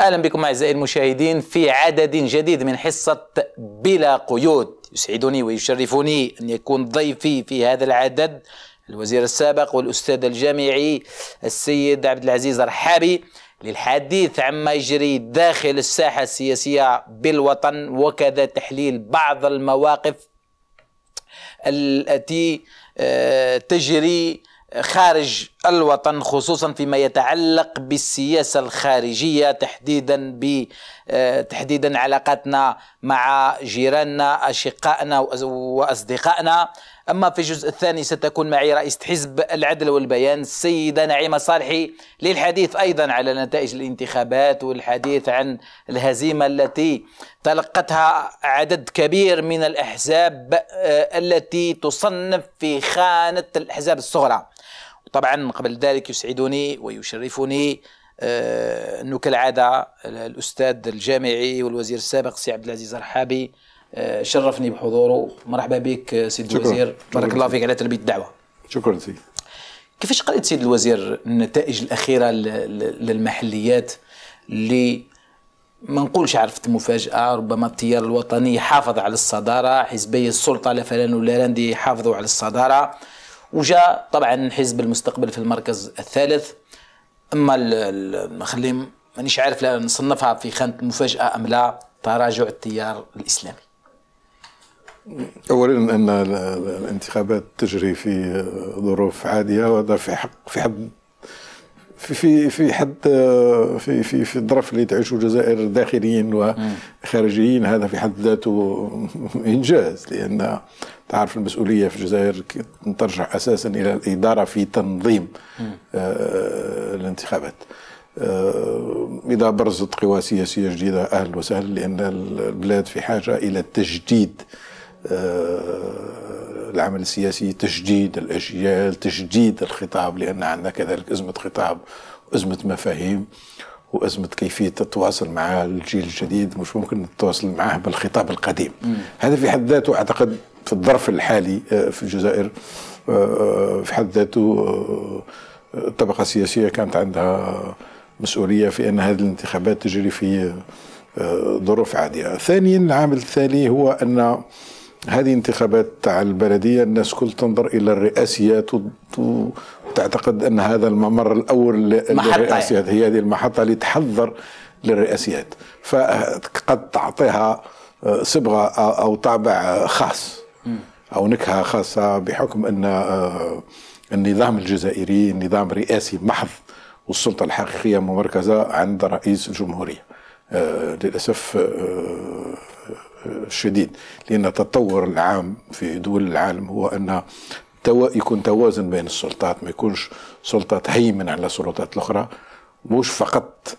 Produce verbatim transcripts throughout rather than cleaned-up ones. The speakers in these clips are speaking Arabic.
أهلا بكم أعزائي المشاهدين في عدد جديد من حصة بلا قيود. يسعدني ويشرفني أن يكون ضيفي في هذا العدد الوزير السابق والأستاذ الجامعي السيد عبد العزيز رحابي للحديث عما يجري داخل الساحة السياسية بالوطن، وكذا تحليل بعض المواقف التي تجري خارج الوطن، خصوصا فيما يتعلق بالسياسة الخارجية، تحديدا ب تحديدا علاقاتنا مع جيراننا أشقائنا وأصدقائنا. أما في الجزء الثاني ستكون معي رئيسة حزب العدل والبيان السيدة نعيمة صالحي للحديث أيضا على نتائج الانتخابات والحديث عن الهزيمة التي تلقتها عدد كبير من الأحزاب التي تصنف في خانة الأحزاب الصغرى. طبعا قبل ذلك يسعدني ويشرفني أنه كالعادة الأستاذ الجامعي والوزير السابق سي عبد العزيز رحابي شرفني بحضوره. مرحبا بك سيد الوزير، بارك الله فيك على تلبية الدعوة. شكرا سيدي. كيفاش قرأت سيد الوزير النتائج الأخيرة للمحليات اللي ما نقولش عرفت مفاجأة؟ ربما التيار الوطني حافظ على الصدارة، حزبي السلطة لا فلان ولا راندي حافظوا على الصدارة، وجاء طبعا حزب المستقبل في المركز الثالث. اما خلي مانيش عارف لا نصنفها في خانة المفاجأة ام لا، تراجع التيار الاسلامي. اولا ان الانتخابات تجري في ظروف عاديه، وهذا في حق في حد في في في حد في في في الظرف اللي تعيشه الجزائر داخليين وخارجيين، هذا في حد ذاته انجاز، لان تعرف المسؤوليه في الجزائر ترجع اساسا الى الاداره في تنظيم آه الانتخابات. آه اذا برزت قوى سياسيه جديده اهلا وسهلا، لان البلاد في حاجه الى تجديد آه العمل السياسي، تجديد الأجيال، تجديد الخطاب، لأن عندنا كذلك أزمة خطاب وأزمة مفاهيم وأزمة كيفية التواصل مع الجيل الجديد. مش ممكن نتواصل معه بالخطاب القديم. م. هذا في حد ذاته أعتقد في الظرف الحالي في الجزائر في حد ذاته الطبقة السياسية كانت عندها مسؤولية في أن هذه الانتخابات تجري في ظروف عادية. ثانيا العامل الثاني هو أن هذه انتخابات تاع البلدية الناس كل تنظر إلى الرئاسيات وتعتقد أن هذا الممر الأول للرئاسيات، هي هذه المحطة اللي تحضر للرئاسيات، فقد تعطيها صبغة أو طابع خاص أو نكهة خاصة، بحكم أن النظام الجزائري نظام رئاسي محض، والسلطة الحقيقية ممركزة عند رئيس الجمهورية للأسف الشديد. لأن التطور العام في دول العالم هو أن يكون توازن بين السلطات، ما يكونش سلطة تهيمن على السلطات الأخرى، مش فقط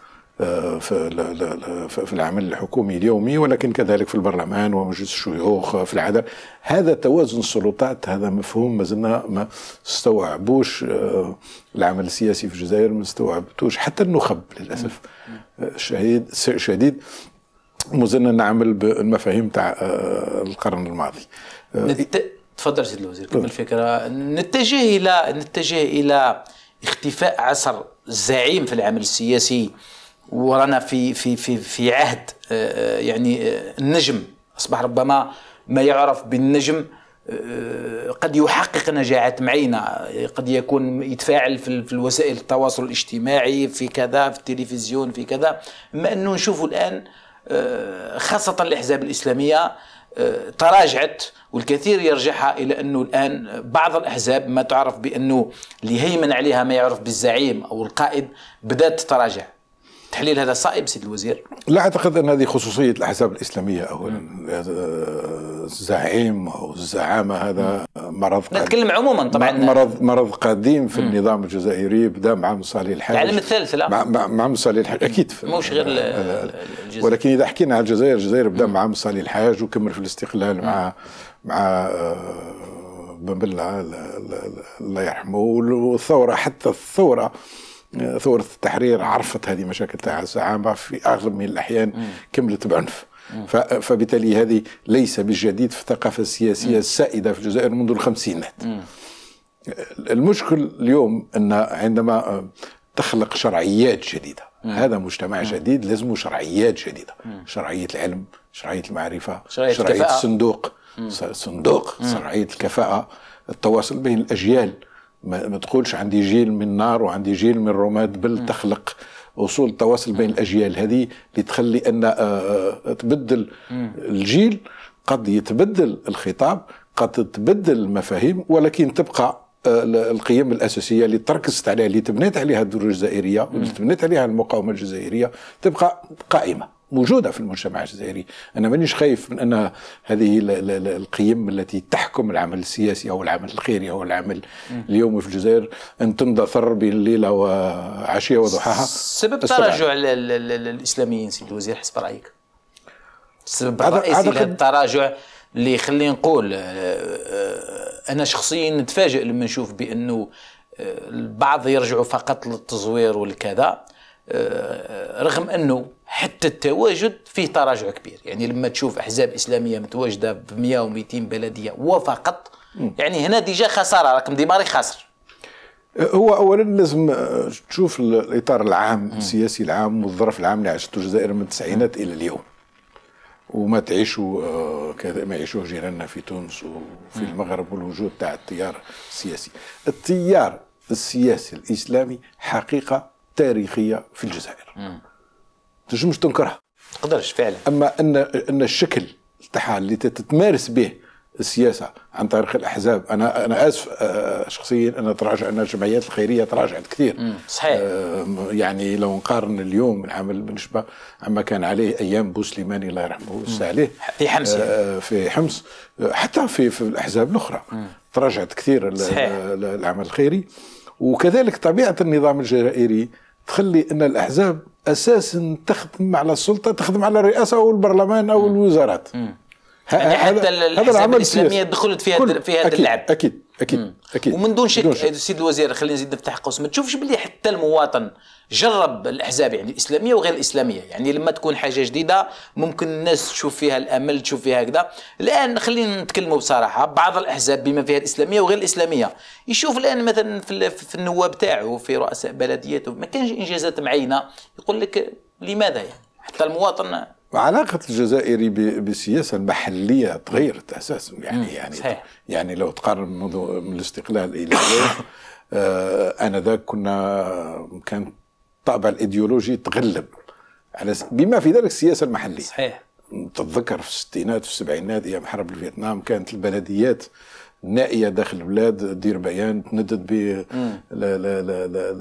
في العمل الحكومي اليومي، ولكن كذلك في البرلمان ومجلس الشيوخ في العدل. هذا توازن السلطات هذا مفهوم ما زلنا ما استوعبوش العمل السياسي في الجزائر، ما استوعبتوش حتى النخب للأسف شديد شديد مازلنا نعمل بالمفاهيم تاع القرن الماضي. نت... تفضل سيد الوزير كمل الفكره. نتجه الى نتجه الى اختفاء عصر الزعيم في العمل السياسي، ورانا في في في في عهد يعني النجم اصبح ربما ما يعرف بالنجم قد يحقق نجاحات معينة، قد يكون يتفاعل في الوسائل التواصل الاجتماعي، في كذا، في التلفزيون، في كذا. بما انه نشوفوا الان خاصة الأحزاب الإسلامية تراجعت، والكثير يرجعها إلى أنه الآن بعض الأحزاب ما تعرف بأنه اللي هيمن عليها ما يعرف بالزعيم أو القائد بدأت تتراجع. تحليل هذا صائب سيد الوزير؟ لا أعتقد أن هذه خصوصية الأحزاب الإسلامية. أولا الزعيم أو الزعامة هذا مرض، نتكلم عموما طبعا، مرض مرض قديم في م. النظام الجزائري، بدا مع مصالح الحاج العالم الثالث. لا مع, مع, مع مصالح الحاج أكيد مش غير الجزائر، ولكن إذا حكينا على الجزائر، الجزائر بدا مع مصالح الحاج وكمل في الاستقلال م. مع مع بن بلة الله يرحمه، والثورة حتى الثورة ثورة التحرير عرفت هذه مشاكل تاع الزعامة في أغلب من الأحيان كملت بعنف. فبالتالي هذه ليس بالجديد في الثقافة السياسية السائدة في الجزائر منذ الخمسينات. المشكل اليوم أن عندما تخلق شرعيات جديدة هذا مجتمع جديد لازم شرعيات جديدة، شرعية العلم، شرعية المعرفة، شرعية, شرعية الصندوق، صندوق شرعية الكفاءة، التواصل بين الأجيال. ما, ما تقولش عندي جيل من نار وعندي جيل من رماد، بل تخلق وصول التواصل بين الأجيال هذه لتخلي أن تبدل الجيل، قد يتبدل الخطاب، قد تتبدل المفاهيم، ولكن تبقى القيم الأساسية اللي تركزت عليها، اللي تبنيت عليها الدولة الجزائرية واللي تبنيت عليها المقاومة الجزائرية، تبقى قائمة موجودة في المجتمع الجزائري. أنا مانيش خايف من أن هذه القيم التي تحكم العمل السياسي أو العمل الخيري أو العمل اليومي في الجزائر أن تندثر بين الليلة وعشية وضحاها. سبب تراجع الإسلاميين سيد الوزير حسب رأيك؟ السبب الرئيسي للتراجع اللي خلينا نقول أنا شخصيا نتفاجئ لما نشوف بأنه البعض يرجعوا فقط للتزوير والكذا، رغم أنه حتى التواجد فيه تراجع كبير. يعني لما تشوف أحزاب إسلامية متواجدة ب مئة ومئتين بلدية وفقط، يعني هنا ديجا خسارة، رقم ديماري خاسر. هو أولا لازم تشوف الإطار العام السياسي العام والظرف العام اللي عاشته الجزائر من التسعينات إلى اليوم، وما تعيشوا كذا ما يعيشوه جيراننا في تونس وفي المغرب، والوجود تاع التيار السياسي. التيار السياسي الإسلامي حقيقة تاريخية في الجزائر، تنجمش تنكرها، تقدرش فعلا. أما أن أن الشكل تاعها اللي تتمارس به السياسة عن طريق الأحزاب، أنا أنا آسف شخصيا أنا تراجع، أن الجمعيات الخيرية تراجعت كثير. صحيح. يعني لو نقارن اليوم العمل بالنسبة عما كان عليه أيام بوسليماني الله يرحمه ويسع عليه في حمص، يعني. في حمص حتى في في الأحزاب الأخرى مم. تراجعت كثير العمل الخيري. وكذلك طبيعة النظام الجزائري تخلي أن الأحزاب أساسا تخدم على السلطة، تخدم على الرئاسة أو البرلمان أو الوزارات. مم. يعني حتى الأحزاب الإسلامية دخلت في هذا في هذا اللعب. أكيد أكيد أكيد. ومن دون شك سيد الوزير، خلينا نزيد نفتح قوس، ما تشوفش باللي حتى المواطن جرب الأحزاب يعني الإسلامية وغير الإسلامية، يعني لما تكون حاجة جديدة ممكن الناس تشوف فيها الأمل، تشوف فيها هكذا. الآن خلينا نتكلموا بصراحة، بعض الأحزاب بما فيها الإسلامية وغير الإسلامية يشوف الآن مثلا في, في النواب تاعه في رؤساء بلدياته ما كانش إنجازات معينة، يقول لك لماذا يعني حتى المواطن. وعلاقة الجزائري بالسياسة المحلية تغيرت أساسا، يعني يعني صحيح. يعني لو تقارن منذ من الاستقلال إلى اليوم آه آنذاك كنا كان طابع الإيديولوجي تغلب على بما في ذلك السياسة المحلية. صحيح. تتذكر في الستينات في السبعينات أيام حرب الفيتنام كانت البلديات نائية داخل البلاد دير بيان تندد ب لا لا لا لا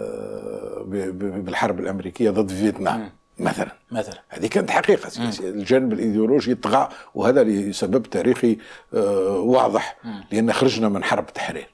بالحرب الأمريكية ضد فيتنام مثلا. مثلا هذه كانت حقيقة سياسية. الجانب الإيديولوجي طغى، وهذا لسبب تاريخي آه واضح، لأن خرجنا من حرب التحرير،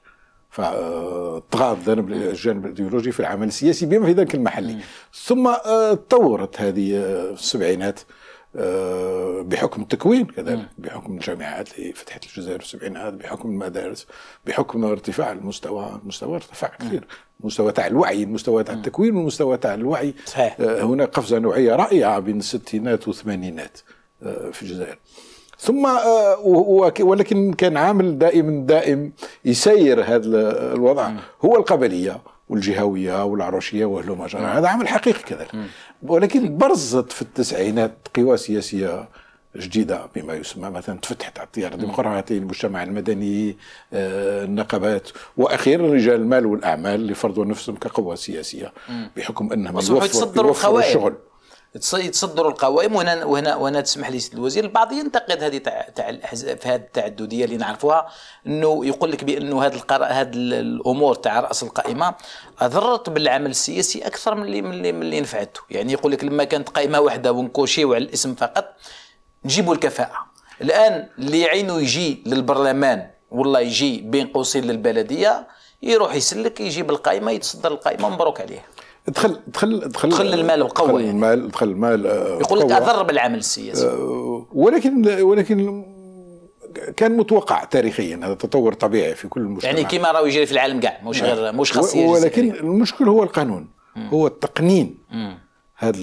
فطغى الجانب الجانب الإيديولوجي في العمل السياسي بما في ذلك المحلي. ثم آه تطورت هذه في السبعينات آه بحكم التكوين، كذلك بحكم الجامعات اللي فتحت الجزائر في السبعينات، بحكم المدارس، بحكم ارتفاع المستوى. المستوى ارتفع كثير، المستوى تاع الوعي، المستوى تاع التكوين والمستوى تاع الوعي. آه هناك قفزة نوعية رائعة بين الستينات والثمانينات آه في الجزائر. ثم آه ولكن كان عامل دائم دائم يسير هذا الوضع هو القبلية والجهوية والعروشية وهلوما جرى، هذا عمل حقيقي كذلك. ولكن برزت في التسعينات قوى سياسية جديدة بما يسمى مثلا تفتحت على التيار الديمقراطي، المجتمع المدني، آه النقابات، واخيرا رجال المال والاعمال اللي فرضوا نفسهم كقوى سياسية بحكم انهم يوفروا الشغل، يتصدروا القوائم. وهنا وهنا وهنا تسمح لي سيد الوزير، البعض ينتقد هذه تاع تاع الاحزاب في هذه التعدديه اللي نعرفوها، انه يقول لك بانه هذه القرار هذه الامور تاع راس القائمه اضرت بالعمل السياسي اكثر من اللي من اللي, من اللي نفعته. يعني يقول لك لما كانت قائمه واحده ونكوشيو على الاسم فقط نجيبوا الكفاءه، الان اللي عينه يجي للبرلمان والله يجي بين قوسين للبلديه يروح يسلك يجيب القائمه يتصدر القائمه مبروك عليه. دخل دخل دخل دخل المال وقوى، دخل المال دخل المال يقول لك اضر بالعمل السياسي. ولكن ولكن كان متوقع تاريخيا، هذا تطور طبيعي في كل المجتمع، يعني كما راه يجري في العالم كاع، مش غير مش خاصيه. ولكن المشكل هو القانون، مم. هو التقنين. هذا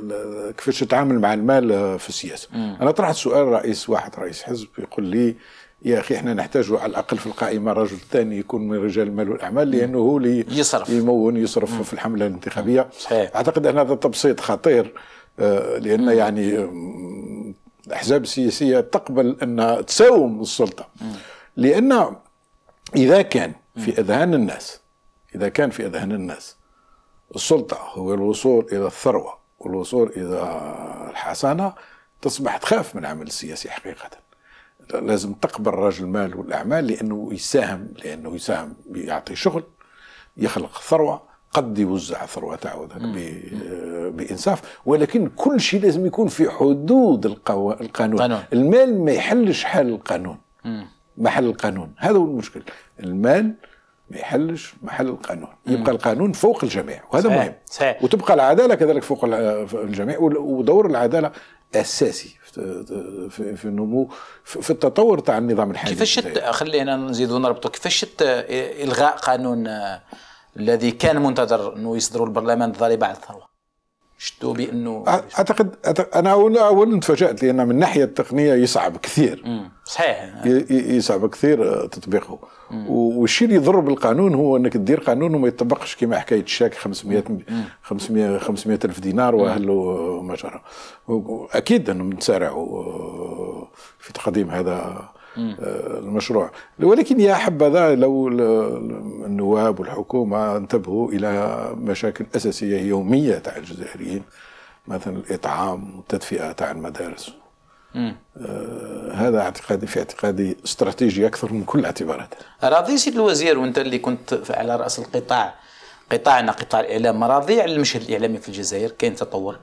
كيفاش تتعامل مع المال في السياسه. مم. انا طرحت سؤال رئيس واحد رئيس حزب يقول لي يا اخي احنا نحتاج على الاقل في القائمه رجل ثاني يكون من رجال المال والاعمال، لانه هو اللي يصرف يمون يصرف مم. في الحمله الانتخابيه. صحيح. اعتقد ان هذا تبسيط خطير، لان مم. يعني الاحزاب السياسيه تقبل انها تساوم السلطه، مم. لان اذا كان في اذهان الناس اذا كان في اذهان الناس السلطه هو الوصول الى الثروه والوصول الى الحسنه، تصبح تخاف من العمل السياسي حقيقه. لازم تقبل رجل المال والاعمال، لانه يساهم لانه يساهم يعطي شغل، يخلق ثروه، قد يوزع ثروه تاعو بانصاف، ولكن كل شيء لازم يكون في حدود القو... القانون. قانون. المال ما يحلش حال القانون، مم. محل القانون، هذا هو المشكل. المال ما يحلش محل القانون، يبقى مم. القانون فوق الجميع، وهذا صحيح. مهم صحيح. وتبقى العداله كذلك فوق الجميع، ودور العداله اساسي في في النمو في التطور تاع النظام الحالي. كيفاش خلينا نزيدوا نربطوا كيفاش الغاء قانون الذي كان منتظر انه يصدروا البرلمان الضريبه على الثروه؟ شفتوا بانه اعتقد انا اولا اولا تفاجات، لان من الناحيه التقنيه يصعب كثير. مم. صحيح. يصعب كثير تطبيقه. والشيء اللي يضر بالقانون هو انك تدير قانون وما يطبقش كما حكايه الشاك خمسمائة خمسمائة خمسمائة الف دينار واهله ما جرى. اكيد انهم نسارعوا في تقديم هذا المشروع، ولكن يا حبذا لو النواب والحكومه انتبهوا الى مشاكل اساسيه يوميه تاع الجزائريين، مثلا الاطعام والتدفئه تاع المدارس. آه هذا اعتقادي في اعتقادي استراتيجي اكثر من كل الاعتبارات. راضي سيد الوزير، وانت اللي كنت على راس القطاع قطاعنا قطاع الاعلام، راضي على المشهد الاعلامي في الجزائر؟ كاين تطور؟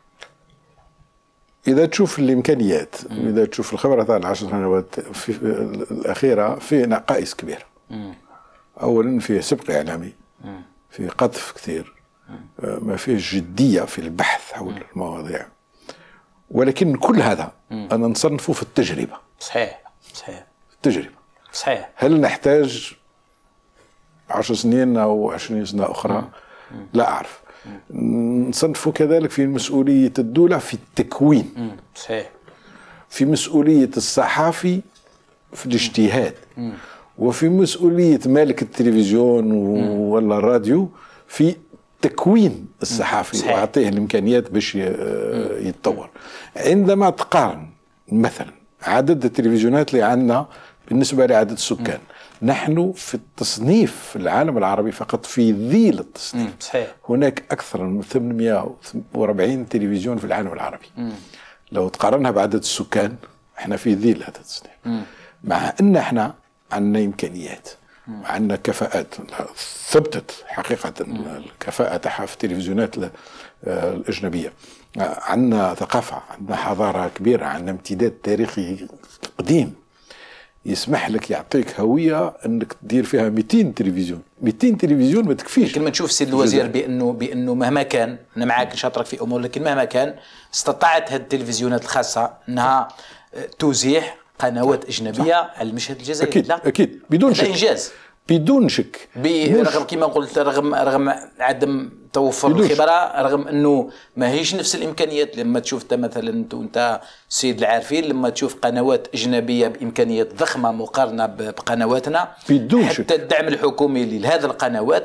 إذا تشوف الإمكانيات، إذا تشوف الخبرة تاع العشر سنوات في الأخيرة، في نقائص كبيرة. مم. أولا فيه سبق إعلامي، مم. فيه قذف كثير، مم. ما فيه جدية في البحث حول مم. المواضيع، ولكن كل هذا مم. أنا نصنفه في التجربة. صحيح صحيح. التجربة صحيح. هل نحتاج عشر سنين أو عشرين سنة أخرى؟ مم. لا أعرف. نصنفوا كذلك في مسؤولية الدولة في التكوين. صحيح. في مسؤولية الصحافي في الاجتهاد، وفي مسؤولية مالك التلفزيون ولا الراديو في تكوين الصحافي ويعطيه الإمكانيات باش يتطور. عندما تقارن مثلا عدد التلفزيونات اللي عندنا بالنسبة لعدد السكان، نحن في التصنيف في العالم العربي فقط في ذيل التصنيف. صحيح. هناك أكثر من ثمانمائة وأربعين تلفزيون في العالم العربي. مم. لو تقارنها بعدد السكان احنا في ذيل هذا التصنيف. مم. مع أن احنا عندنا إمكانيات وعندنا كفاءات ثبتت حقيقة. مم. الكفاءة تاعها في التلفزيونات الأجنبية. عندنا ثقافة، عندنا حضارة كبيرة، عندنا امتداد تاريخي قديم يسمح لك يعطيك هويه انك تدير فيها مئتين تلفزيون. مئتين تلفزيون ما تكفيش. لكن ما تشوف سيد الوزير بانه بانه مهما كان، انا معاك نشاطرك في امور، لكن مهما كان استطاعت هذه التلفزيونات الخاصه انها تزيح قنوات اجنبيه على المشهد الجزائري. اكيد لا. اكيد بدون شك. انجاز بدون شك. رغم كما قلت، رغم رغم عدم توفر الخبره، رغم انه ما هيش نفس الامكانيات. لما تشوف انت مثلا انت سيد العارفين، لما تشوف قنوات اجنبيه بامكانيات ضخمه مقارنه بقنواتنا، بدون حتى شك. الدعم الحكومي لهذه القنوات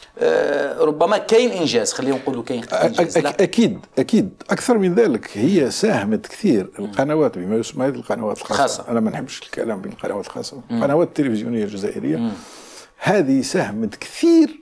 آه ربما كاين انجاز، خلينا نقولوا كاين انجاز. لا. اكيد اكيد اكثر من ذلك، هي ساهمت كثير القنوات بما يسمى القنوات الخاصه. خاصة. انا ما نحبش الكلام بين القنوات الخاصه، القنوات التلفزيونيه الجزائريه. مم. هذه ساهمت كثير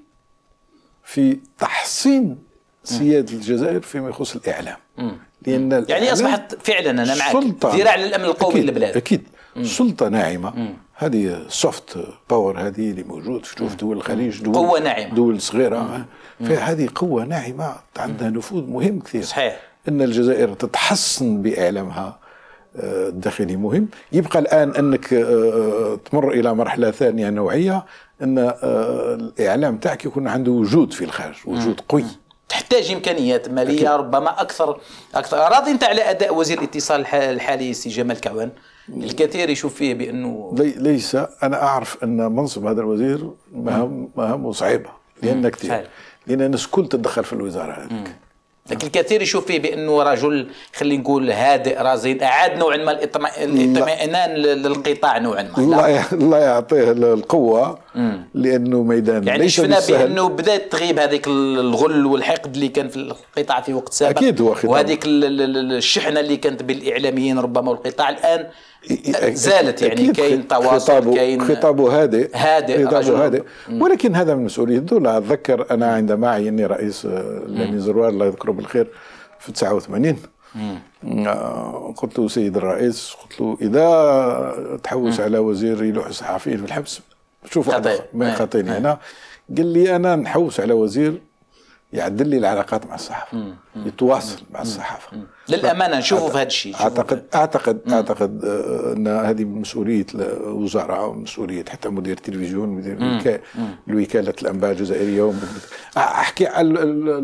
في تحسين سيادة الجزائر فيما يخص بالاعلام. مم. لان يعني اصبحت فعلا، انا معك، ذراع للامن القومي للبلاد. اكيد. مم. سلطه ناعمه. مم. هذه سوفت باور، هذه اللي موجود في دول الخليج، دول قوه ناعمه، دول صغيره، فهذه قوه ناعمه عندها نفوذ مهم كثير. صحيح. ان الجزائر تتحسن باعلامها الداخلي مهم. يبقى الان انك تمر الى مرحله ثانيه نوعيه، ان الاعلام تاعك يكون عنده وجود في الخارج، وجود قوي. تحتاج امكانيات ماليه أكيد. ربما اكثر اكثر. راضي انت على اداء وزير الاتصال الحالي سي جمال كعوان؟ الكثير يشوف فيه بانه لي ليس. انا اعرف ان منصب هذا الوزير مهام مهامه صعيبه، لان كثير، لان الناس كل تتدخل في الوزاره هذيك. لكن الكثير يشوف فيه بانه رجل خلينا نقول هادئ رزين، اعاد نوعا ما الاطمئنان للقطاع نوعا ما. الله الله يعطيه القوه، لانه ميدان يعني شفنا بانه بدات تغيب هذيك الغل والحقد اللي كان في القطاع في وقت سابق، اكيد هو خطاب، وهذيك الشحنه اللي كانت بالاعلاميين ربما والقطاع الان زالت. يعني كاين تواصل، كاين خطابه هادئ هادئ خطابه هادئ، ولكن هذا من مسؤوليه الدوله. اتذكر انا عندما عيني رئيس لاني زروار الله يذكره بالخير في تسعة وثمانين، قلت له سيد الرئيس، قلت له اذا تحوس على وزير يلوح الصحفيين في الحبس شوف ما خاطيني هنا. قال لي انا نحوس على وزير يعدل لي العلاقات مع الصحافه، يتواصل مع الصحافه. للامانه نشوفوا في هذا الشيء. اعتقد اعتقد مم. اعتقد ان هذه مسؤوليه الوزراء ومسؤوليه حتى مدير التلفزيون، مدير الوكاله الانباء الجزائريه. احكي على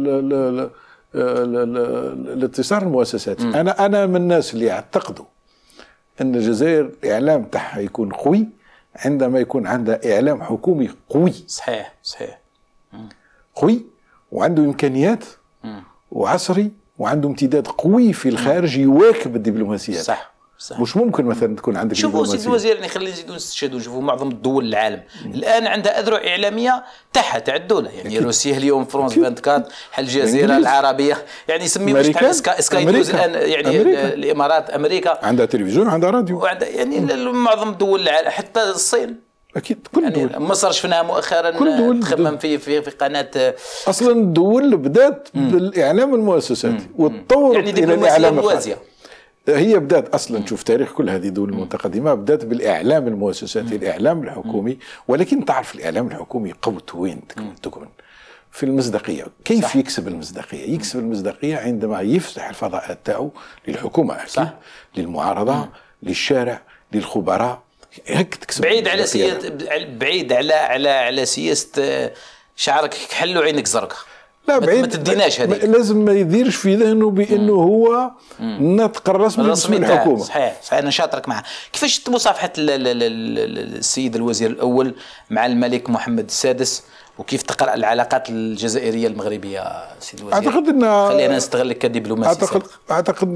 الاتصال المؤسساتي. مم. انا انا من الناس اللي يعتقدوا ان الجزائر الاعلام تاعها يكون قوي عندما يكون عندها اعلام حكومي قوي. صحيح صحيح. مم. قوي وعنده امكانيات مم. وعصري وعنده امتداد قوي في الخارج يواكب الدبلوماسيات. صح صح. مش ممكن مثلا تكون عندك شوفوا سيدي الوزير، يعني خلينا نزيدوا نستشهدوا، نشوفوا معظم الدول العالم مم. الان عندها اذرع اعلاميه تحت تاع الدوله. يعني روسيا اليوم، فرونس أربعة وعشرين، الجزيره العربيه، يعني سميوش تاع سكاي نيوز الان، يعني أمريكا. الامارات، امريكا عندها تلفزيون وعندها راديو، وعندها يعني معظم دول العالم، حتى الصين. اكيد كل يعني دول. مصر شفناها مؤخرا تخمم في في في قناه. اصلا الدول بدات بالاعلام المؤسساتي وتطورت يعني الى الاعلام الموازيه. هي بدات اصلا، شوف تاريخ كل هذه الدول المتقدمه بدات بالاعلام المؤسساتي، الاعلام الحكومي. ولكن تعرف الاعلام الحكومي قوته وين تكمن؟ في المصداقيه. كيف صح. يكسب المصداقيه؟ يكسب المصداقيه عندما يفتح الفضاءات تاعو للحكومه اكيد صح. للمعارضه مم. للشارع، للخبراء. هيك تكسب بعيد على سياسه، بعيد على على على سياسه شعرك كحل وعينك زرقاء. لا بعيد، ما تديناش هذيك. لازم ما يديرش في ذهنه بانه هو الناطق الرسمي باسم الحكومه. صحيح صحيح. انا شاطرك معها. كيفاش مصافحه السيد الوزير الاول مع الملك محمد السادس، وكيف تقرا العلاقات الجزائريه المغربيه سيد الوزير؟ اعتقد ان خلينا نستغلك كدبلوماسي. اعتقد سابق. اعتقد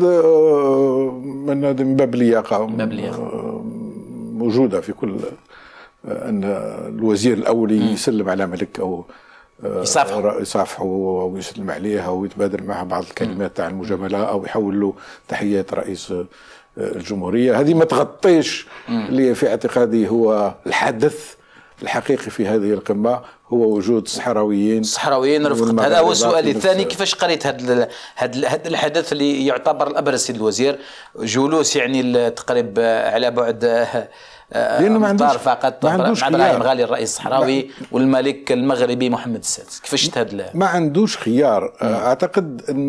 من هذا من باب اللياقه، باب اللياقه موجوده في كل ان الوزير الاول يسلم على ملك او يصافحه يصافحه او يسلم عليه او يتبادل معه بعض الكلمات تاع المجامله او يحول له تحيات رئيس الجمهوريه. هذه ما تغطيش اللي في اعتقادي هو الحدث الحقيقي في هذه القمه، هو وجود الصحراويين. الصحراويين رفقت. هذا هو السؤال الثاني. كيفاش قريت هذا هذا الحدث اللي يعتبر الابرز سيد الوزير؟ جلوس يعني تقريب على بعد لانه ما عندوش فقط مع ابراهيم غالي الرئيس الصحراوي والملك المغربي محمد السادس. كيفاش هذا؟ ما عندوش خيار. اعتقد ان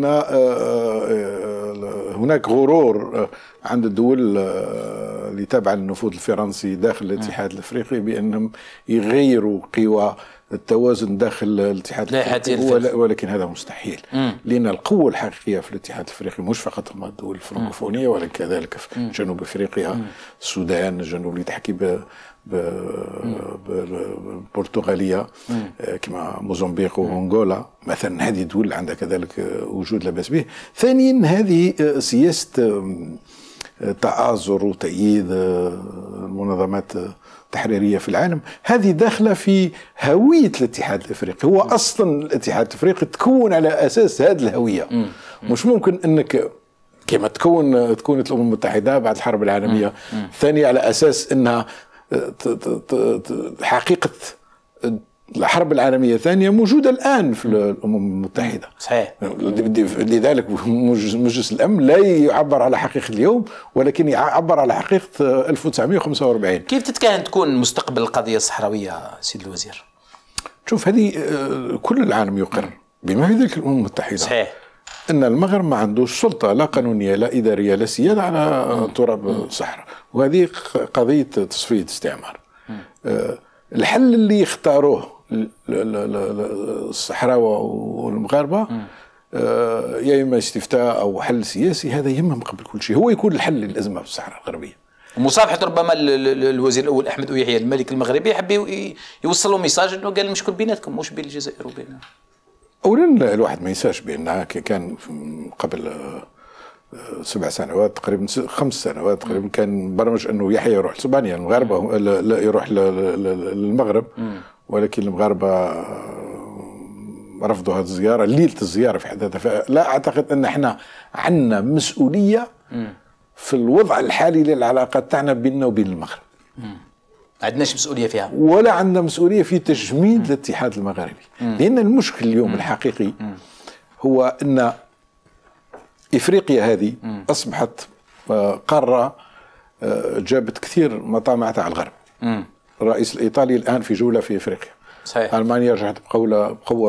هناك غرور عند الدول اللي تابعه للنفوذ الفرنسي داخل الاتحاد الافريقي بانهم يغيروا قوى التوازن داخل الاتحاد الافريقي، ولكن هذا مستحيل. مم. لان القوه الحقيقيه في الاتحاد الافريقي مش فقط هم الدول الفرنكوفونيه، ولكن كذلك في جنوب افريقيا، مم. السودان، الجنوب اللي تحكي ب بالبرتغاليه كما موزمبيق وانغولا مثلا. هذه دول عندها كذلك وجود لا باس به. ثانيا هذه سياسه تآزر وتأييد المنظمات التحريرية في العالم، هذه داخلة في هوية الاتحاد الافريقي. هو اصلا الاتحاد الافريقي تكون على اساس هذه الهوية. مش ممكن انك كما تكون تكونت الامم المتحدة بعد الحرب العالمية الثانية على اساس انها حقيقة الحرب العالمية الثانية موجودة الآن في الأمم المتحدة. صحيح. لذلك مجلس الأمن لا يعبر على حقيقة اليوم، ولكن يعبر على حقيقة ألف وتسعمائة وخمسة وأربعين. كيف تتكهن تكون مستقبل القضية الصحراوية سيد الوزير؟ شوف، هذه كل العالم يقر بما في ذلك الأمم المتحدة. صحيح. أن المغرب ما عندوش سلطة لا قانونية لا إدارية لا سيادة على تراب الصحراء، وهذه قضية تصفية استعمار. الحل اللي يختاروه الصحراوة والمغاربة يا إما استفتاء أو حل سياسي، هذا يهمهم قبل كل شيء، هو يكون الحل للأزمة في الصحراء الغربية. مصافحة ربما الوزير الأول أحمد أويحيى الملك المغربي حب يوصل له ميساج أنه قال المشكل بيناتكم مش بين الجزائر وبين اولا الواحد ما ينساش بانها كان قبل سبع سنوات تقريبا، خمس سنوات تقريبا، كان برمج انه يحيى يروح لاسبانيا، المغاربه لا يروح للمغرب، ولكن المغاربه رفضوا هذه الزياره، ليله الزياره في حد ذاتها. فلا اعتقد ان احنا عندنا مسؤوليه في الوضع الحالي للعلاقات تاعنا بيننا وبين المغرب. ما عندناش مسؤوليه فيها، ولا عندنا مسؤوليه في تجميد مم. الاتحاد المغربي. مم. لان المشكل اليوم مم. الحقيقي مم. هو ان افريقيا هذه مم. اصبحت قاره جابت كثير مطامع تاع الغرب. مم. الرئيس الايطالي الان في جوله في افريقيا. صحيح. المانيا رجعت بقوه بقوه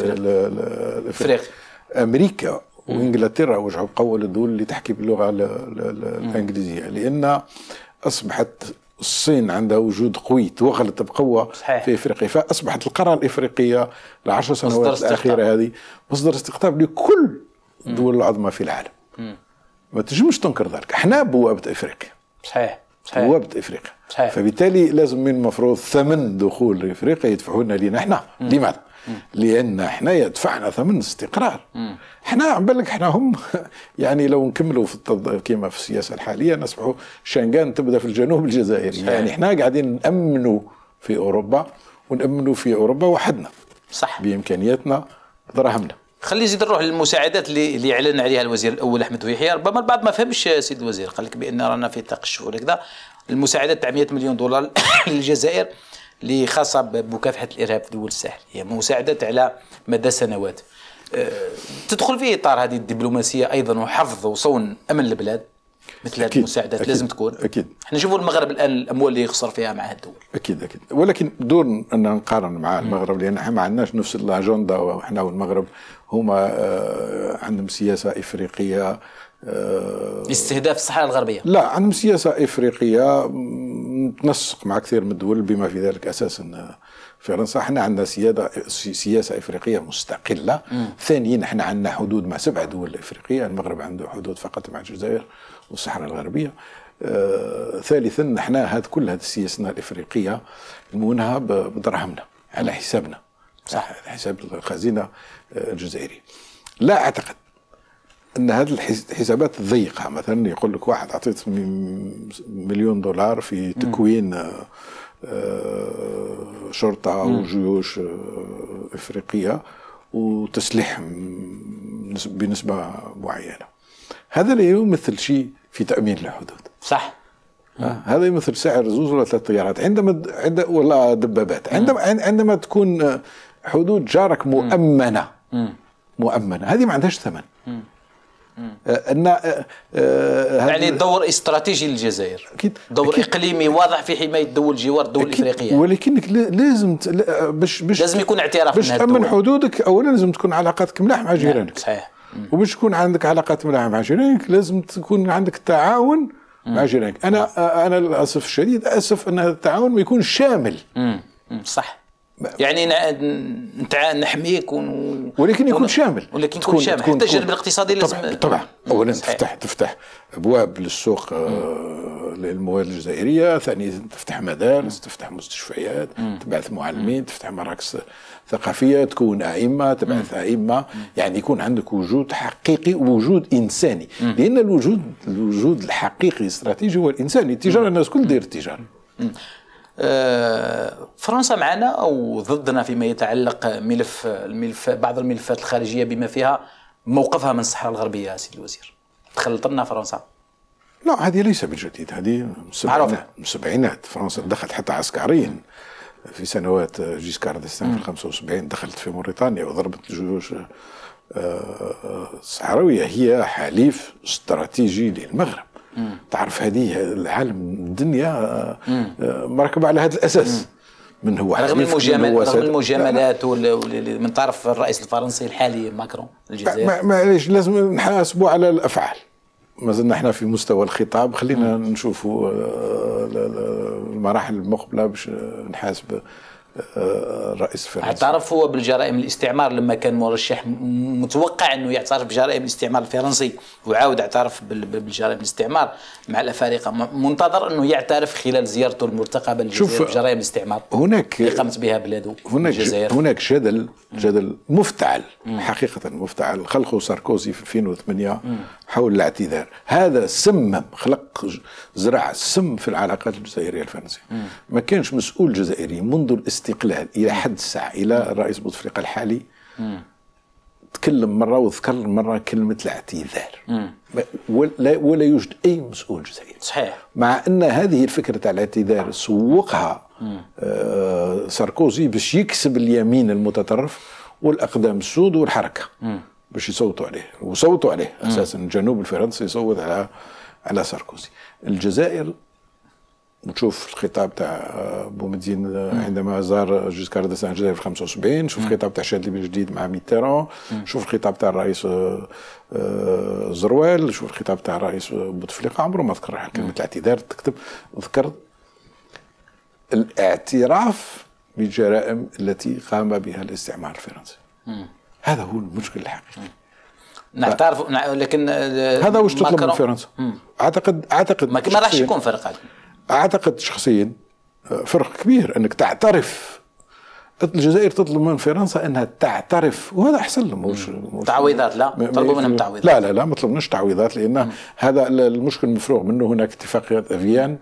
في افريقيا. امريكا وانجلترا رجعوا بقوه للدول اللي تحكي باللغه الانجليزيه، لان اصبحت الصين عندها وجود قوي توغلت بقوه صحيح. في افريقيا، فاصبحت القاره الافريقيه العشر سنوات الاخيره هذه مصدر استقطاب لكل الدول العظمى في العالم. م. ما تنجمش تنكر ذلك، احنا بوابه افريقيا. صحيح صحيح. بوابه افريقيا. صحيح. فبالتالي لازم من المفروض ثمن دخول افريقيا يدفعونا لنا احنا. م. لماذا؟ م. لان احنا يدفعنا ثمن استقرار. م. احنا عم بالك احنا هم يعني لو نكملوا في التض... كما في السياسه الحاليه نصبحوا شنغان تبدا في الجنوب الجزائري. صحيح. يعني احنا قاعدين نامنوا في اوروبا ونامنوا في اوروبا وحدنا. صح. بامكانياتنا بدراهمنا. خلي زيد نروح للمساعدات اللي اللي اعلن عليها الوزير الاول احمد ويحيى. ربما البعض ما فهمش سيد الوزير، قال لك بان رانا في طاق الشهور هكذا. المساعدات تاع مئة مليون دولار للجزائر اللي خاصه بمكافحه الارهاب في دول الساحل، هي مساعدات على مدى سنوات. أه تدخل في اطار هذه الدبلوماسيه ايضا وحفظ وصون امن البلاد. مثل هذه المساعدات أكيد لازم تكون. اكيد. احنا نشوفوا المغرب الان الاموال اللي يخسر فيها مع الدول. اكيد اكيد، ولكن دون ان نقارن مع المغرب لان احنا ما عندناش نفس الاجنده، واحنا والمغرب هما آه عندهم سياسه افريقيه آه استهداف الصحراء الغربيه. لا، عندهم سياسه افريقيه تنسق مع كثير من الدول بما في ذلك اساسا فرنسا. احنا عندنا سياده سياسه افريقيه مستقله. م. ثانيا احنا عندنا حدود مع سبع دول افريقيه، المغرب عنده حدود فقط مع الجزائر والصحراء الغربيه. آه ثالثا احنا هذه كل هذه سياستنا الافريقيه نمونها بدراهمنا على حسابنا. صح. على حساب الخزينه الجزائريه. لا اعتقد ان هذه الحسابات الضيقه، مثلا يقول لك واحد اعطيت مليون دولار في تكوين آه شرطة وجيوش أفريقية وتسليح بنسبة معينة، هذا لا يمثل شيء في تأمين الحدود. صح. هذا يمثل سعر زوز ولا ثلاث طيارات عندما عند ولا دبابات. عندما عندما تكون حدود جارك مؤمنة مؤمنة هذه ما عندهاش ثمن. أن يعني دور استراتيجي للجزائر، أكيد دور أكيد إقليمي واضح في حماية دول جوار الدول الإفريقية. ولكنك لازم باش باش لازم يكون اعتراف باش تأمن حدودك. أولا لازم تكون علاقاتك ملاح مع جيرانك. صحيح. وباش تكون عندك علاقات ملاح مع جيرانك لازم تكون عندك تعاون مع جيرانك. أنا أنا للأسف الشديد أسف أن هذا التعاون ما يكون شامل. مم. صح. يعني نحميك ون... ولكن يكون شامل. ولكن يكون شامل حتى الجانب الاقتصادي لازم. طبعا, طبعا. اولا تفتح تفتح ابواب للسوق آه للموارد الجزائريه، ثانيا تفتح مدارس، تفتح مستشفيات، مم. تبعث معلمين، مم. تفتح مراكز ثقافيه، تكون ائمه، تبعث ائمه، يعني يكون عندك وجود حقيقي ووجود انساني. مم. لان الوجود الوجود الحقيقي الاستراتيجي هو الانساني. التجاره الناس كل دير التجاره. أه فرنسا معنا أو ضدنا فيما يتعلق ملف الملف بعض الملفات الخارجية بما فيها موقفها من الصحراء الغربية سيد الوزير؟ دخلت لنا فرنسا؟ لا، هذه ليس بالجديد، هذه من السبعينات. فرنسا دخلت حتى عسكريا في سنوات جيسكار ديستان في خمسة وسبعين، دخلت في موريتانيا وضربت الجيوش الصحراوية. هي حليف استراتيجي للمغرب. مم. تعرف هذه العالم الدنيا مركبة على هذا الأساس. مم. من هو رغم المجاملات رغم المجاملات من طرف الرئيس الفرنسي الحالي ماكرون الجزائر. معليش لازم نحاسبوا على الأفعال. ما زلنا احنا في مستوى الخطاب، خلينا مم. نشوفوا المراحل المقبلة باش نحاسب الرئيس الفرنسي. اعترف هو بالجرائم الاستعمار لما كان مرشح، متوقع انه يعترف بجرائم الاستعمار الفرنسي وعاود اعترف بالجرائم الاستعمار مع الافارقه، منتظر انه يعترف خلال زيارته المرتقبه للجزائر بجرائم الاستعمار هناك اللي قامت بها بلاده هناك الجزائر. هناك جدل جدل مفتعل مم. حقيقه مفتعل خلقه ساركوزي في ألفين وثمانية مم. حول الاعتذار. هذا سمم، خلق زرع السم في العلاقات الجزائريه الفرنسيه. مم. ما كانش مسؤول جزائري منذ الاستقلال الى حد الساعه الى الرئيس بوتفليقه الحالي مم. تكلم مره وذكر مره كلمه الاعتذار، ولا ولا يوجد اي مسؤول جزائري. صحيح. مع ان هذه الفكره تاع الاعتذار سوقها آه ساركوزي باش يكسب اليمين المتطرف والاقدام السود والحركه مم. باش يصوتوا عليه، وصوتوا عليه مم. اساسا الجنوب الفرنسي يصوت على على ساركوزي. الجزائر وتشوف الخطاب تاع بومدين عندما زار جيسكار ديسان الجزائر في خمسة وسبعين، شوف الخطاب تاع شادلي بالجديد مع ميتيران، شوف الخطاب تاع الرئيس زروال، شوف الخطاب تاع الرئيس بوتفليقه، عمره ما ذكر كلمه الاعتذار. تكتب ذكر الاعتراف بالجرائم التي قام بها الاستعمار الفرنسي. هذا هو المشكل الحقيقي. نعترف ف... لكن هذا واش تطلب من فرنسا؟ اعتقد اعتقد ما, ما راح يكون فرق. اعتقد شخصيا فرق كبير انك تعترف. الجزائر تطلب من فرنسا انها تعترف، وهذا احسن لهم. مش تعويضات؟ لا طلبوا منهم تعويضات. لا لا لا ما طلبناش تعويضات، لان هذا المشكل مفروغ منه. هناك اتفاقيات افيان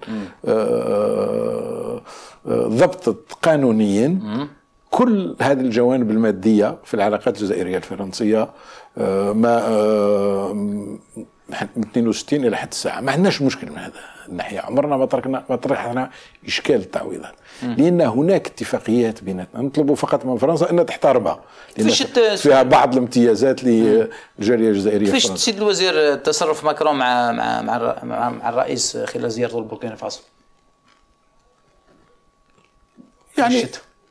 آه ضبطت قانونيا مم. كل هذه الجوانب الماديه في العلاقات الجزائريه الفرنسيه. آه ما آه من اثنين وستين الى حد الساعه ما عندناش مشكل من هذا الناحيه. عمرنا ما تركنا ما طرحنا اشكال التعويضات، لان هناك اتفاقيات بيناتنا. نطلبوا فقط من فرنسا انها تحترمها، لان فيها بعض الامتيازات للجاليه الجزائريه. كيفاش سيد الوزير تصرف ماكرون مع مع مع, مع الرئيس خلال زيارته لبوركينا فاسو؟ يعني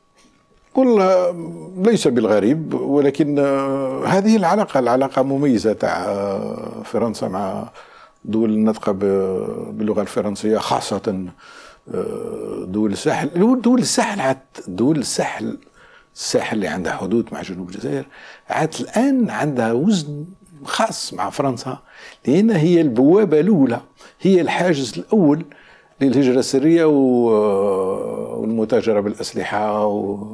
والله ليس بالغريب، ولكن هذه العلاقة العلاقة مميزة تاع فرنسا مع دول الناطقة باللغة الفرنسية، خاصة دول الساحل. دول الساحل عاد دول الساحل الساحل اللي عندها حدود مع جنوب الجزائر عاد الآن عندها وزن خاص مع فرنسا، لأن هي البوابة الأولى، هي الحاجز الأول للهجرة السرية والمتاجرة بالأسلحة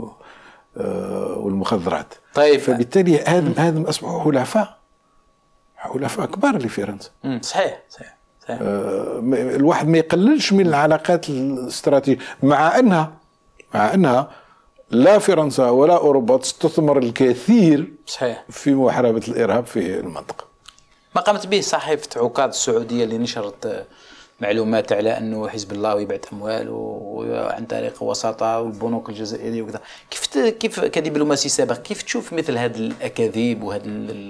والمخدرات. طيب فبالتالي هذا هذا أصبحوا حلفاء حلفاء كبار لفرنسا. صحيح صحيح صحيح. آه الواحد ما يقللش من العلاقات الاستراتيجية، مع أنها مع أنها لا فرنسا ولا أوروبا تستثمر الكثير صحيح في محاربة الإرهاب في المنطقة. ما قامت به صحيفة عكاظ السعودية اللي نشرت معلومات على انه حزب الله يبعث اموال وعن طريق وساطه والبنوك الجزائريه وكذا. كيف كيف كدبلوماسي سابق كيف تشوف مثل هذه الاكاذيب وهذا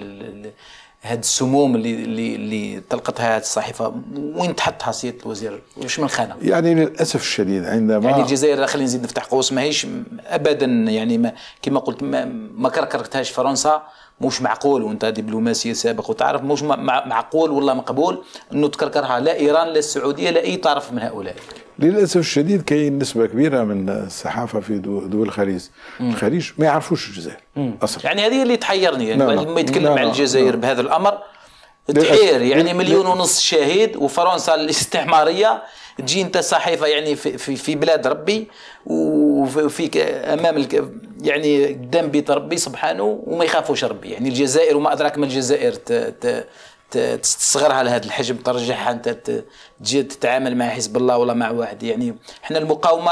هذه السموم اللي اللي اللي طلقتها هذه الصحيفه؟ وين تحطها سياده الوزير؟ واش من الخانه؟ يعني للاسف الشديد عندما يعني الجزائر، خلينا نزيد نفتح قوس، ماهيش ابدا يعني ما كما قلت ما, ما كركرتهاش فرنسا. مش معقول وانت دبلوماسي سابق وتعرف مش معقول والله مقبول انه تكركرها لا ايران لا السعوديه لا اي طرف من هؤلاء. للاسف الشديد كاين نسبه كبيره من الصحافه في دول الخليج الخليج ما يعرفوش الجزائر اصلا. يعني هذه اللي تحيرني، يعني لما يتكلم عن الجزائر بهذا الامر تحير. يعني مليون ونص شاهد وفرنسا الاستعماريه تجي انت صحيفه يعني في, في, في بلاد ربي وفيك امام الك يعني قدام بيت ربي سبحانه وما يخافوش ربي. يعني الجزائر وما ادراك ما الجزائر تستصغرها لهذا الحجم، ترجعها انت تجي تتعامل مع حزب الله ولا مع واحد. يعني احنا المقاومه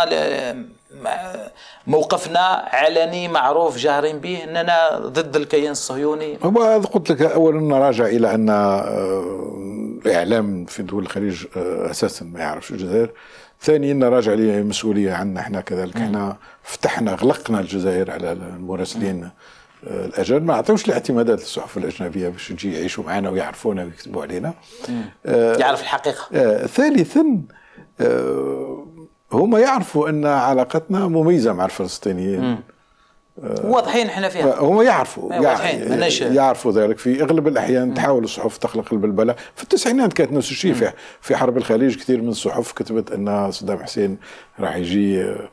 موقفنا علني معروف جاهرين به اننا ضد الكيان الصهيوني. هو قلت لك اولا راجع الى ان الاعلام في دول الخليج اساسا ما يعرفش الجزائر. ثانيا راجع لي مسؤوليه عنا احنا كذلك. احنا فتحنا غلقنا الجزائر على المراسلين الاجانب، ما عطيوش الاعتمادات للصحف الاجنبيه باش يجي يعيشوا معنا ويعرفونا ويكتبوا علينا. آه يعرف الحقيقه. آه ثالثا آه هما يعرفوا ان علاقتنا مميزه مع الفلسطينيين. آه واضحين احنا فيها. هما يعرفوا واضحين يعرفوا ذلك. في اغلب الاحيان تحاول الصحف تخلق البلبله. في التسعينات كانت نفس الشيء. في في حرب الخليج كثير من الصحف كتبت ان صدام حسين راح يجي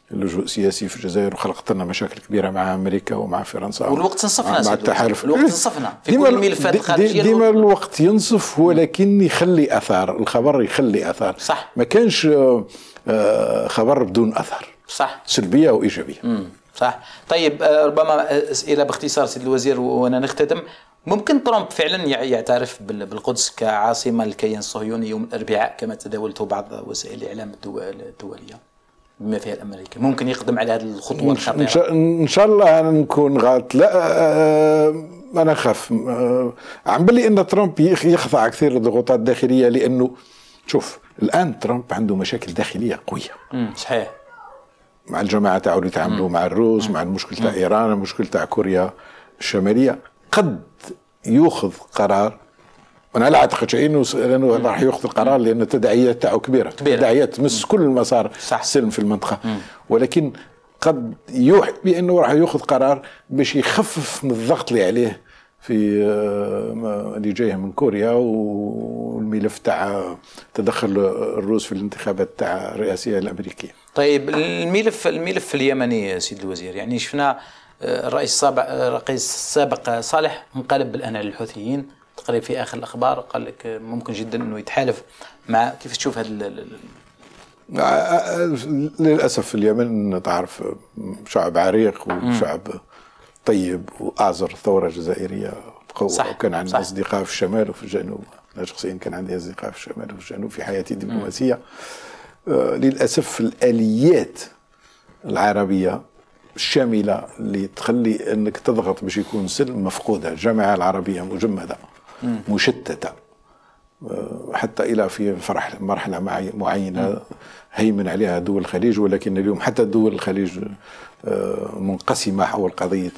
اللجوء السياسي في الجزائر، وخلقت لنا مشاكل كبيره مع امريكا ومع فرنسا، والوقت انصفنا مع التحالف. الوقت انصفنا في كل الملفات الخارجيه. ديما الوقت ينصف، ولكن يخلي اثار، الخبر يخلي اثار. صح. ما كانش خبر بدون اثر، صح، سلبيه وايجابيه. امم صح. طيب ربما اسئله باختصار سيد الوزير وانا نختتم. ممكن ترامب فعلا يعترف بالقدس كعاصمه للكيان الصهيوني يوم الاربعاء كما تداولته بعض وسائل الاعلام الدوليه بما فيها الامريكي؟ ممكن يقدم على هذه الخطوه الخطيره؟ ان شاء الله نكون غلط. لا انا اخاف عم بلي ان ترامب يخضع كثير للضغوطات الداخليه، لانه شوف الان ترامب عنده مشاكل داخليه قويه. امم صحيح. مع الجماعه تاعو اللي يتعاملوا مع الروس، مع المشكل تاع ايران، المشكل تاع كوريا الشماليه. قد ياخذ قرار، انا لا اعتقد شيء انه لانه راح ياخذ القرار، لان التداعيات تاعو كبيره، تداعيات تمس كل المسار السلم في المنطقه. مم. ولكن قد يوحي بانه راح ياخذ قرار باش يخفف من الضغط اللي عليه في اللي جايه من كوريا، والملف تاع تدخل الروس في الانتخابات تاع الرئاسيه الامريكيه. طيب الملف الملف اليمني سيد الوزير، يعني شفنا الرئيس السابق الرئيس السابق صالح انقلب الان على الحوثيين تقريبا في اخر الاخبار، قال لك ممكن جدا انه يتحالف مع. كيف تشوف هذا؟ للاسف في اليمن تعرف شعب عريق وشعب طيب واعزر ثوره جزائريه بقوه، وكان عندي اصدقاء في الشمال وفي الجنوب. انا شخصيا كان عندي اصدقاء في الشمال وفي الجنوب في حياتي الدبلوماسيه. آه للاسف الاليات العربيه الشامله اللي تخلي انك تضغط باش يكون سلم مفقوده. الجامعه العربيه مجمده مشتته، حتى الى في فرح مرحله معينه هيمن عليها دول الخليج، ولكن اليوم حتى دول الخليج منقسمه حول قضيه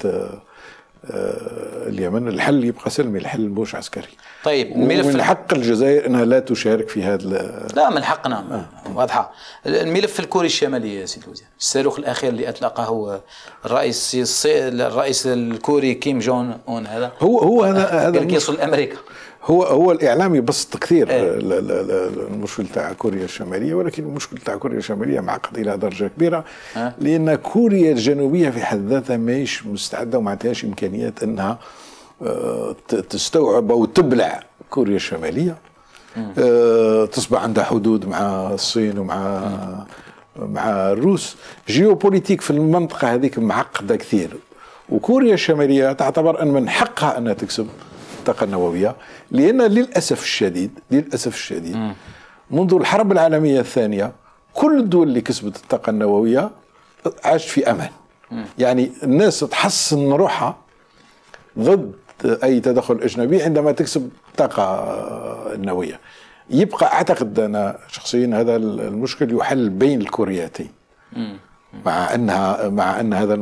اليمن. الحل يبقى سلمي، الحل مش عسكري. طيب من حق الجزائر انها لا تشارك في هذا. لا من حقنا آه. واضحه. الملف الكوري الشمالي يا سيدي الوزير، الصاروخ الاخير اللي اطلقه الرئيس الرئيس الكوري كيم جون اون، هذا هو هو هذا هذا يوصل لامريكا. هو هو الاعلام يبسط كثير ايه؟ المشكل تاع كوريا الشماليه، ولكن المشكل تاع كوريا الشماليه معقد الى درجه كبيره. اه؟ لان كوريا الجنوبيه في حد ذاتها ماهيش مستعده وما عندهاش امكانيات انها تستوعب او تبلع كوريا الشماليه. اه تصبح عندها حدود مع الصين ومع اه. مع الروس. جيوبوليتيك في المنطقه هذيك معقده كثير، وكوريا الشماليه تعتبر ان من حقها انها تكسب الطاقة النووية، لأن للأسف الشديد للأسف الشديد م. منذ الحرب العالمية الثانية كل الدول اللي كسبت الطاقة النووية عاشت في أمان. م. يعني الناس تحصن روحها ضد أي تدخل أجنبي عندما تكسب الطاقة النووية. يبقى أعتقد أنا شخصيا هذا المشكل يحل بين الكوريتين، م. مع أنها مع أن هذا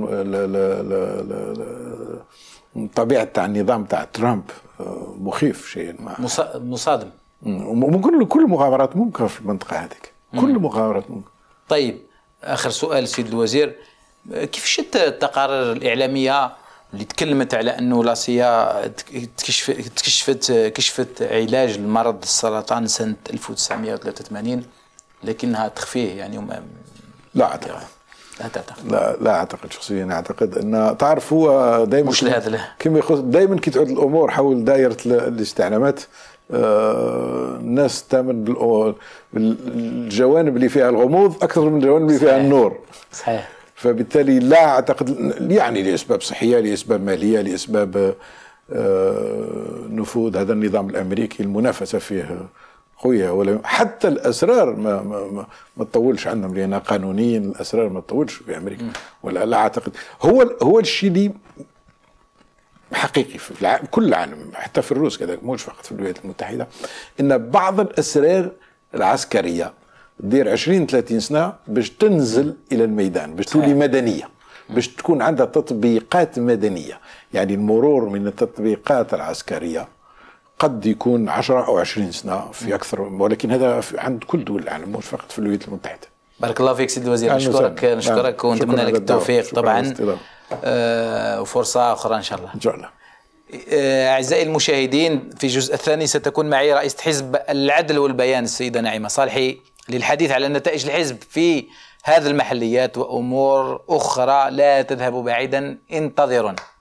طبيعة تاع النظام تاع ترامب مخيف شيء مصادم. ممكن كل المغامرات ممكن في المنطقة هذيك، كل المغامرات ممكن. طيب آخر سؤال سيد الوزير، كيف شفت التقارير الإعلامية اللي تكلمت على أنه لاسيا تكشفت تكشفت كشفت علاج لمرض السرطان سنة ألف وتسعمائة وثلاثة وثمانين لكنها تخفيه يعني وما لا أعتقد. لا تعتقد؟ لا لا اعتقد شخصيا. اعتقد ان تعرف هو دائما مش لهذا له كما يخص دائما كي تعود الامور حول دائره الاستعلامات. آه الناس تامن بالجوانب اللي فيها الغموض اكثر من الجوانب اللي فيها النور. صحيح. فبالتالي لا اعتقد يعني لاسباب صحيه، لاسباب ماليه، لاسباب آه نفوذ هذا النظام الامريكي المنافسه فيه قوية، ولا حتى الأسرار ما ما ما تطولش عندهم، لأن قانونيا الأسرار ما تطولش في أمريكا. ولا لا أعتقد هو هو الشيء اللي حقيقي في العالم كل العالم، حتى في الروس كذلك مش فقط في الولايات المتحدة، إن بعض الأسرار العسكرية تدير عشرين ثلاثين سنة باش تنزل إلى الميدان، باش تولي مدنية، باش تكون عندها تطبيقات مدنية. يعني المرور من التطبيقات العسكرية قد يكون عشرة أو عشرين سنة في أكثر، ولكن هذا عند كل دول العالم مش فقط في الولايات المتحدة. بارك الله فيك سيد الوزير، نشكرك نشكرك ونتمنى لك التوفيق طبعا آه وفرصة أخرى إن شاء الله. إن شاء الله. آه أعزائي المشاهدين، في الجزء الثاني ستكون معي رئيسة حزب العدل والبيان السيدة نعيمة صالحي للحديث على نتائج الحزب في هذه المحليات وأمور أخرى. لا تذهبوا بعيدا، انتظرونا.